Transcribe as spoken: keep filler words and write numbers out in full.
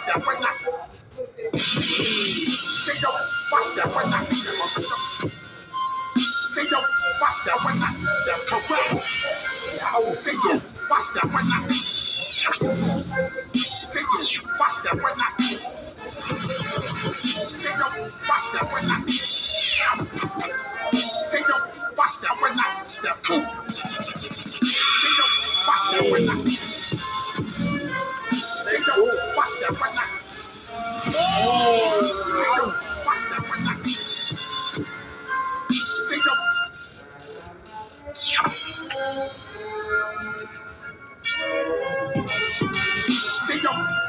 that when I they don't watch that when I they don't watch that when I that correct. They don't watch that when I they don't watch that when I they don't watch that when I they don't watch that when I step two. They don't watch that when I they don't watch that when I they don't watch that when I they don't